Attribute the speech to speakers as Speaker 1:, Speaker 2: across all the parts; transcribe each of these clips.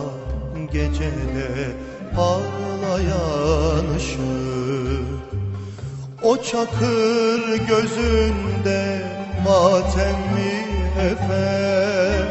Speaker 1: gecede parlayan ışık, o çakır gözünde matem mi efer?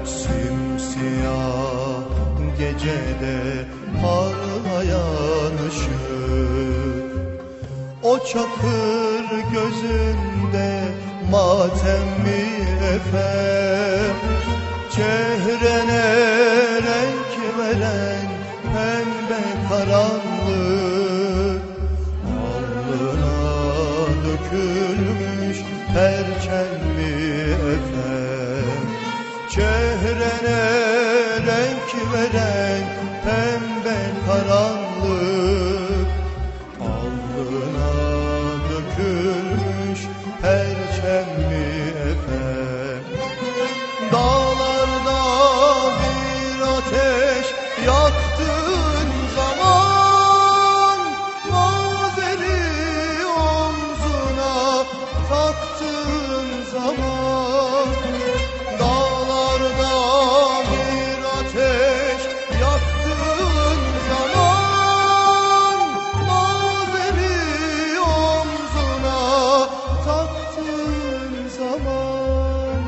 Speaker 1: Simsiyah gecede parlayan ışık, o çakır gözünde matem mi efer? Çehrene renk veren pembe karanlık, alnına dökülmüş perçem mi efer? Çehrene renk veren pembe karanlık, alnına dökülmüş perçem mi efer? Dağlarda bir ateş yaktığın zaman, maveri omzuna taktığın zaman, dağlarda bir ateş yaktığın zaman, maveri omzuna taktığın zaman,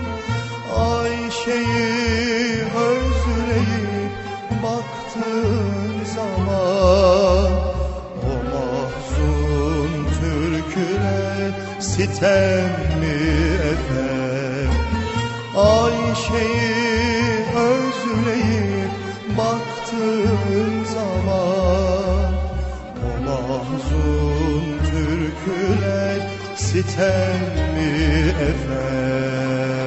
Speaker 1: Ayşe'yi özleyip baktığın zaman, o mahzun türküler sitem mi efer? Ayşe'yi özleyip baktığın zaman, o mahzun türküler sitem mi efer?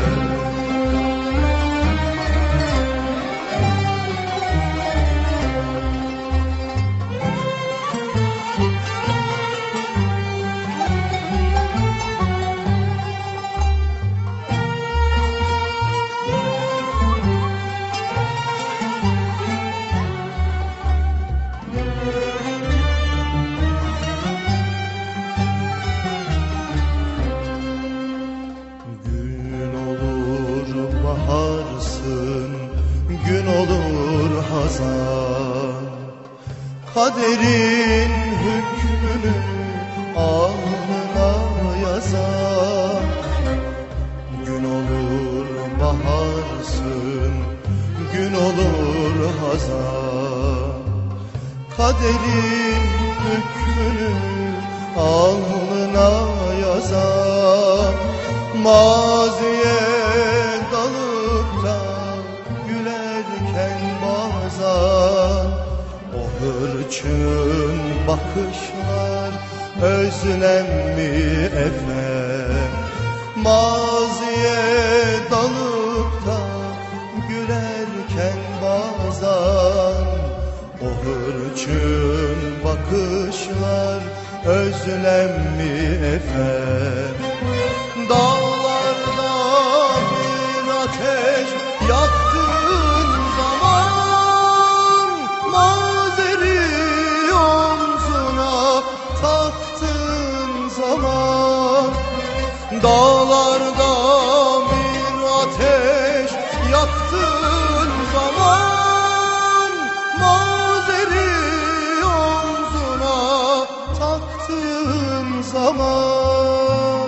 Speaker 1: Baharsın, gün olur hazan, kaderin hükmünü alnına yazan. Gün olur baharsın, gün olur hazan, kaderin hükmünü alnına yazan. Maziye dalıp da gülerken bazen, o hırçın bakışlar özlem mi efer? Maziye dalıp da gülerken bazen, o hırçın bakışlar özlem mi efer? Dağlarda bir ateş yaktığın zaman, maveri omzuna taktığın zaman, dağlarda bir ateş yaktığın zaman, maveri omzuna taktığın zaman,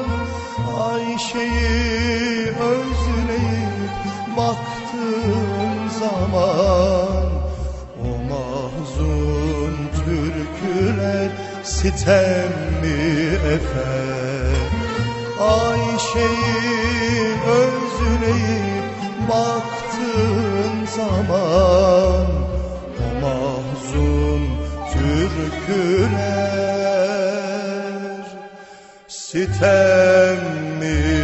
Speaker 1: Ayşe'yi özleyip baktığın zaman, o mahzun türküler sitem mi efer? Ayşe'yi özleyip baktığın zaman, o mahzun türküler sitem mi